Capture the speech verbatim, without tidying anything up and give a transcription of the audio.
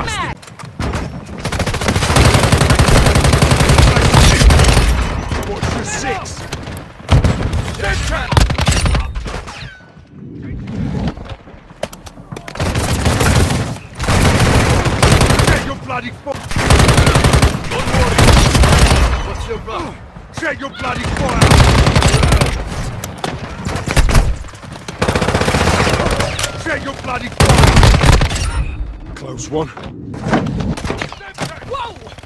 bastard! Watch your six! Dead trap! Check your bloody fire! Don't worry! What's your blood? Check your bloody fire! Check your bloody fire! Close one. Whoa!